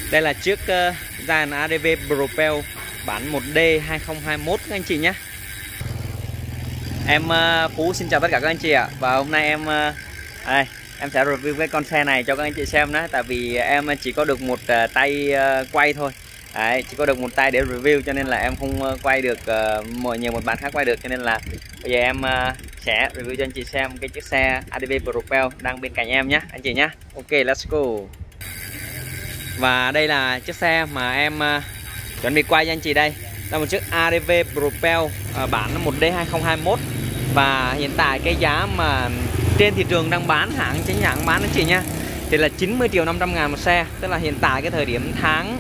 Đây là chiếc Giant ADV Propel bản 1D 2021 các anh chị nhé. Em Phú xin chào tất cả các anh chị ạ. Và hôm nay em sẽ review cái con xe này cho các anh chị xem đó. Tại vì em chỉ có được một tay quay thôi. Đấy, chỉ có được một tay để review cho nên là em không quay được nhiều một bạn khác quay được, cho nên là bây giờ em sẽ review cho anh chị xem cái chiếc xe ADV Propel đang bên cạnh em nhé anh chị nhé. Ok, let's go. Và đây là chiếc xe mà em chuẩn bị quay cho anh chị. Đây là một chiếc ADV Propel bản 1D 2021. Và hiện tại cái giá mà trên thị trường đang bán, hãng chính hãng bán anh chị nha, thì là 90.500.000 một xe. Tức là hiện tại cái thời điểm tháng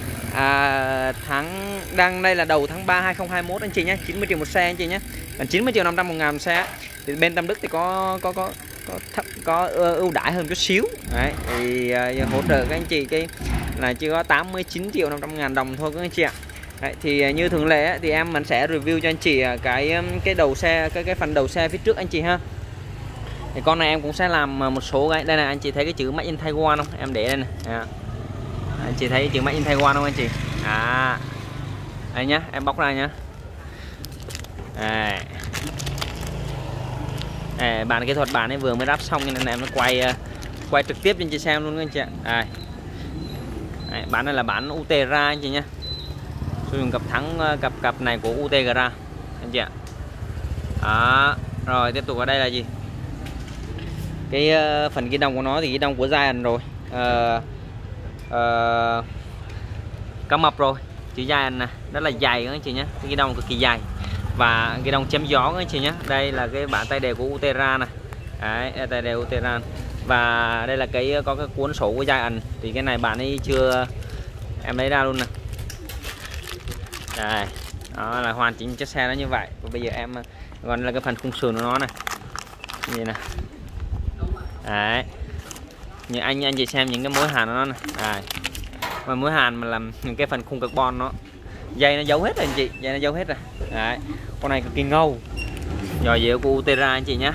đang đây là đầu tháng 3 2021 anh chị nhé. 90 triệu một xe anh chị nhé. Còn 90.500.000 một xe. Thì bên Tâm Đức thì có ưu đãi hơn chút xíu. Đấy, thì hỗ trợ các anh chị cái là chỉ có 89.500.000 đồng thôi các anh chị ạ. Đấy, thì như thường lệ thì mình sẽ review cho anh chị cái đầu xe, cái phần đầu xe phía trước anh chị ha. Thì con này em cũng sẽ làm một số cái. Đây này anh chị thấy cái chữ Made in Taiwan không? Em để đây này. Anh chị thấy chữ Made in Taiwan không anh chị? Đây nhá, em bóc ra nhá. Bạn kỹ thuật bạn ấy vừa mới đáp xong nên em nó quay trực tiếp cho anh chị xem luôn các anh chị ạ. Bán này là bán Ultegra anh chị nhá. Sử dụng cặp này của Ultegra anh chị ạ. Rồi tiếp tục ở đây là gì? Cái phần ghi đông của nó thì ghi đông của Giant rồi. Cá mập rồi, chữ Giant này rất là dày các anh chị nhé. Cái ghi đông cực kỳ dày và ghi đông chém gió các anh chị nhé. Đây là cái bản tay đề của Ultegra này. Đấy, tay đề Ultegra. Và đây là có cái cuốn sổ của Giant. Thì cái này bạn ấy chưa, em lấy ra luôn nè. Đây, đó là hoàn chỉnh chiếc xe nó như vậy. Và bây giờ em còn là cái phần khung sườn của nó này, như này. Đấy, như anh chị xem những cái mối hàn của nó này. Mà mối hàn mà làm những cái phần khung carbon nó, dây nó giấu hết rồi anh chị, dây nó giấu hết rồi. Đấy, con này cực kỳ ngầu, giò dẻo của Ultegra anh chị nhé.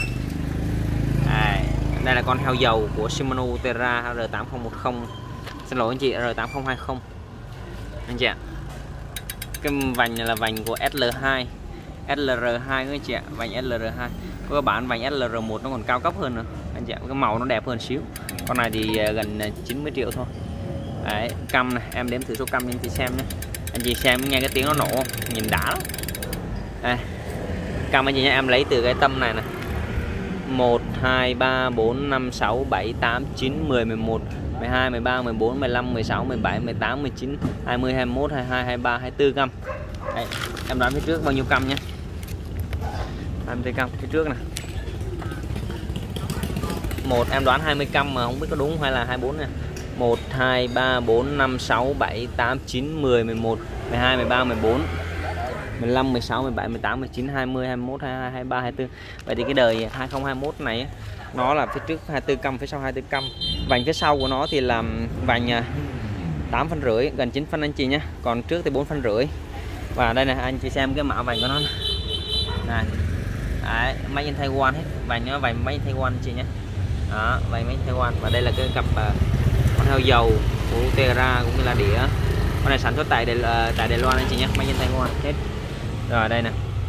Đây là con heo dầu của Shimano Ultegra R8010, xin lỗi anh chị, R8020 anh chị ạ. Cái vành này là vành của SL2, SLR2 các anh chị ạ, vành SLR2. Có các bản vành SLR1 nó còn cao cấp hơn nữa anh chị ạ, cái màu nó đẹp hơn xíu. Con này thì gần 90 triệu thôi. Đấy, căm này, em đếm thử số căm cho anh chị xem nhé. Anh chị xem nghe cái tiếng nó nổ, nhìn đã lắm. Đây, căm anh chị nhé, em lấy từ cái tâm này nè. 1, 2, 3, 4, 5, 6, 7, 8, 9, 10, 11, 12, 13, 14, 15, 16, 17, 18, 19, 20, 21, 22, 23, 24 căm. Đấy, em đoán phía trước bao nhiêu căm nhé. 20 căm phía trước này. Một em đoán 20 căm mà không biết có đúng hay là 24 nè. 1, 2, 3, 4, 5, 6, 7, 8, 9, 10, 11, 12, 13, 14, 15, 16, 17, 18, 19, 20, 21, 22, 23, 24. Vậy thì cái đời 2021 này nó là phía trước 24 căm, phía sau 24 căm. Vành phía sau của nó thì là vành 8,5 phân, gần 9 phân anh chị nhé. Còn trước thì 4,5 phân. Và đây này anh chị xem cái mã vành của nó này. Đấy, Made in Taiwan hết. Vành nó vành Made in Taiwan anh chị nhé. Đó, vành Made in Taiwan. Và đây là cái cặp con heo dầu của Ultegra cũng như là đĩa. Con này sản xuất tại Đài Loan anh chị nhé, Made in Taiwan hết. Rồi đây nè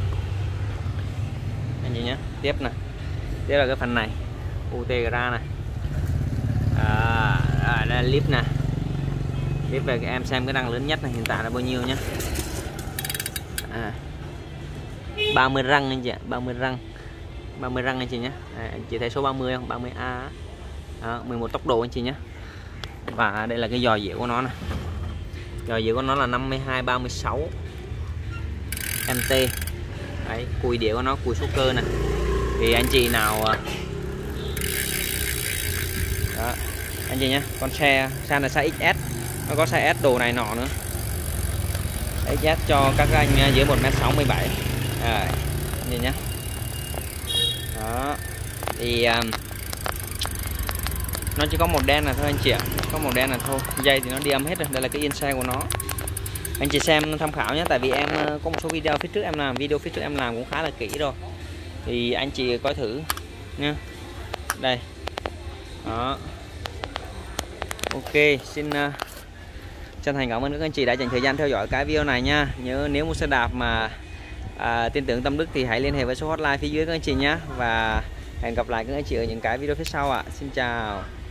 anh chị nhé. Tiếp là cái phần này Ultegra này. Đây là clip nè. Clip về em xem cái răng lớn nhất này hiện tại là bao nhiêu nhé. 30 răng anh chị ạ, 30 răng anh chị nhé. Anh chị thấy số 30 không? 30A. 11 tốc độ anh chị nhé. Và đây là cái giò dẻo của nó này. Giò dẻo của nó là 52 36 MT. Đấy, cùi đĩa của nó, cùi số cơ này. Thì anh chị nào đó, anh chị nhé, con xe là size XS, nó có size S đồ này nọ nữa. XS cho các anh dưới 1m67. Anh chị nhé. Đó. Thì nó chỉ có màu đen là thôi anh chị ạ, có màu đen là thôi. Dây thì nó đi âm hết rồi. Đây là cái yên xe của nó, anh chị xem tham khảo nhé. Tại vì em có một số video phía trước em làm cũng khá là kỹ rồi, thì anh chị coi thử nha. Đây đó, ok, xin Chân thành cảm ơn các anh chị đã dành thời gian theo dõi cái video này nha. Nhớ nếu mua xe đạp mà tin tưởng Tâm Đức thì hãy liên hệ với số hotline phía dưới các anh chị nhé. Và hẹn gặp lại các anh chị ở những cái video phía sau ạ. Xin chào.